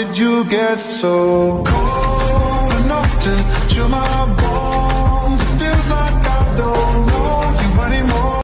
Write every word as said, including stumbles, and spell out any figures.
did you get so cold enough to chill my bones?